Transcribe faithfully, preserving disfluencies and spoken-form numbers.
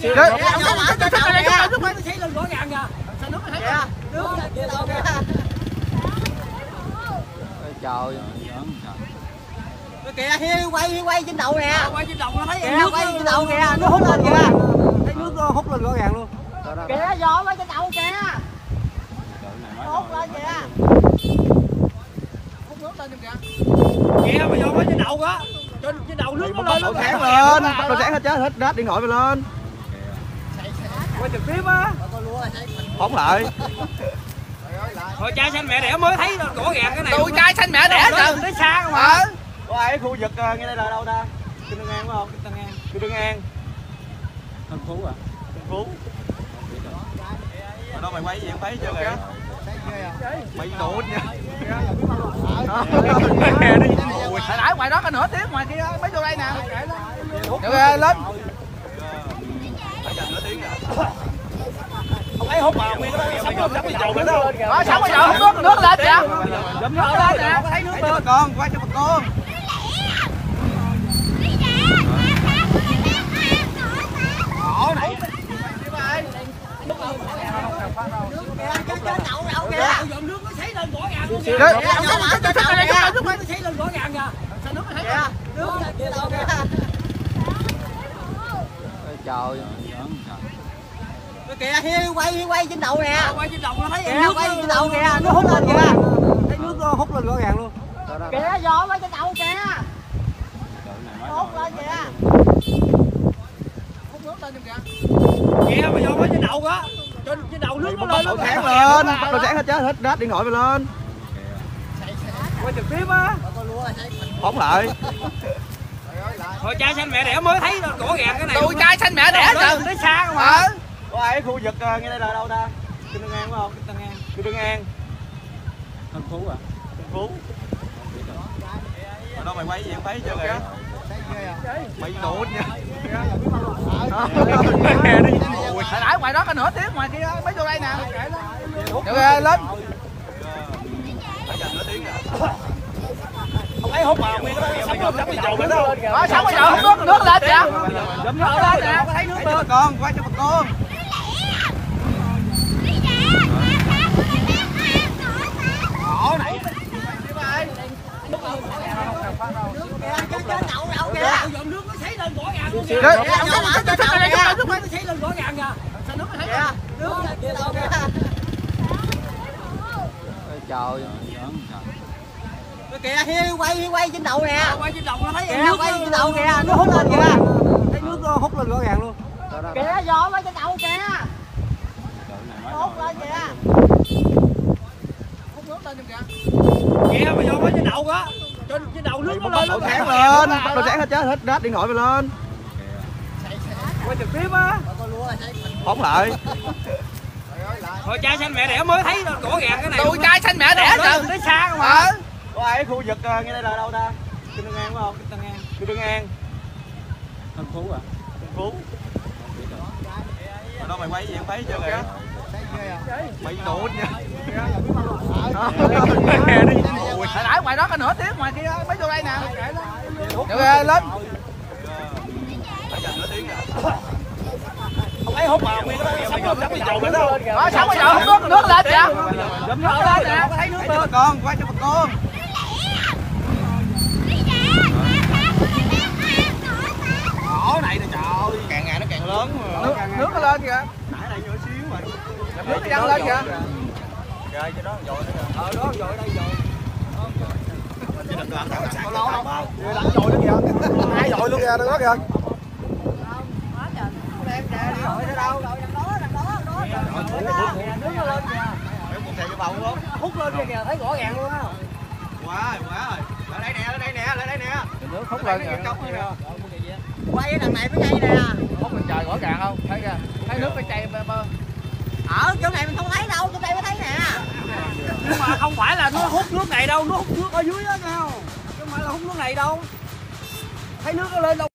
Trời kìa, Hiếu quay Hiếu quay trên đầu nè. Quay trên đầu nó thấy kìa, quay trên đầu kìa, nó hút lên kìa. Thấy nước hút lên rõ ràng luôn. Kìa, giò quay trên đầu kìa. Hút lên kìa. Hút nước lên kìa. Kìa, mà giò quay trên đầu á. Trên trên đầu nước nó lên nó sáng lên, nó sáng hết chết hết đát điện thoại mày lên. Quay trực tiếp á. Phóng lại. Thôi trai xanh mẹ đẻ mới thấy rõ ràng cái này. Tôi trai xanh mẹ đẻ từ tới xa không mà. Có ai khu vực uh, ngay đây là đâu ta? Kinh Tân An phải không? Kinh Tân An. Kinh Tân An. Tân Phú à? Tân Phú. Ở đâu mày quay gì em thấy chưa kìa? Mày đụt nha. Hồi nãy ngoài đó có nửa tiếng, ngoài kia mấy vô đây nè. Được lên. Ông ấy hút mà nguyên cái sống không giống như dầu nữa đâu. Đó, sống bây giờ hút nước nước lên kìa. Dầm nước lên nè, có thấy nước lên. Con, quay cho bà con. Ổ này. Dòng nước nó thấy lên rõ ràng luôn kìa. Nước nó thấy lên rõ ràng kìa. Sao nước nó thấy kìa. Nước Trời kìa, Hiếu quay Hiếu quay trên đầu nè. Quay trên đầu nó thấy kìa, quay trên đầu kìa, nó hút lên kìa. Thấy nước hút lên rõ ràng luôn. Kìa, giò quay trên đầu kìa. Hút lên kìa. Hút nước lên kìa. Kìa, mà giò quay trên đầu á. Trên trên đầu nước nó lên nó sáng lên, nó sáng hết chết hết đát điện thoại mày lên. Quay trực tiếp á. Phóng lại. Thôi trai xanh mẹ đẻ mới thấy rõ ràng cái này. Tôi trai xanh mẹ đẻ từ tới xa không mà. Có ai khu vực uh, ngay đây là đâu ta? Kinh Tân An phải không? Kinh Tân An. Kinh Tân An. Tân Phú à? Tân Phú. Ở đâu mày quay gì em thấy chưa kìa? Mày đụt nha. Hồi nãy ngoài đó có nửa tiếng, ngoài kia mấy vô đây nè. Được lên. Ông ấy hút mà nguyên cái sống không giống như dầu nữa đâu. Đó, sống bây giờ hút nước nước lên kìa. Dầm nước lên nè, có thấy nước cho bà con, quay cho bà con. Ổ này. Dòng nước nó thấy lên rõ ràng luôn kìa. Nước nó thấy lên rõ ràng kìa. Sao nước nó thấy kìa. Trời kìa, Hiếu quay Hiếu quay trên đầu nè. Quay trên đầu nó thấy kìa, quay trên đầu kìa, nó hút lên kìa. Thấy nước hút lên rõ ràng luôn. Kìa, giò quay trên đầu kìa. Hút lên kìa. Hút nước lên kìa. Kìa, mà giò quay trên đầu á. Trên trên đầu nước nó lên nó sáng lên, nó sáng hết chết hết đát điện thoại mày lên. Quay trực tiếp á. Phóng lại. Thôi trai xanh mẹ đẻ mới thấy rõ ràng cái này. Tôi trai xanh mẹ đẻ từ tới xa không mà. Có ai khu vực uh, ngay đây là đâu ta? Kinh Tân An phải không? Kinh Tân An. Kinh Tân An. Tân Phú à? Tân Phú. Ở đâu mày quay gì em thấy chưa kìa? Mày đụt nha. Hồi nãy ngoài đó có nửa tiếng, ngoài kia mấy vô đây nè. Được lên. Ông ấy hút mà nguyên cái sống không giống như dầu nữa đâu. Đó, sống bây giờ hút nước nước lên kìa. Dầm nước lên nè, có thấy nước quay cho bà con, quay cho bà con. Ổ này nè trời. Càng ngày nó càng lớn mà. Nước, nước nó lên kìa. Nãy đây nhỏ xíu mà. Nước nó dâng lên kìa. Rồi cho nó dội nữa kìa. Ờ đó dội đây dội. Chứ đừng làm thẳng sạc Lâu không không. Đánh dội nữa kìa. Hai dội luôn kìa, đừng có kìa. Em kìa, đi hỏi thế đâu. Nước nó lên kìa. Em còn thèm cái bầu không? Hút lên kìa, thấy rõ ràng luôn á. Quá rồi, quá rồi. Lại đây nè, lại đây nè, lại đây nè. Nước hút lên kìa. Quay cái thằng này mới đây nè. Hút lên trời rõ ràng không? Thấy kìa. Thấy nước nó chảy bơ bơ. Ở chỗ này mình không thấy đâu, chỗ đây mới thấy nè. Nhưng mà không phải là nó hút nước này đâu, nó hút nước ở dưới đó nha. Chứ không phải là hút nước này đâu. Thấy nước nó lên đâu.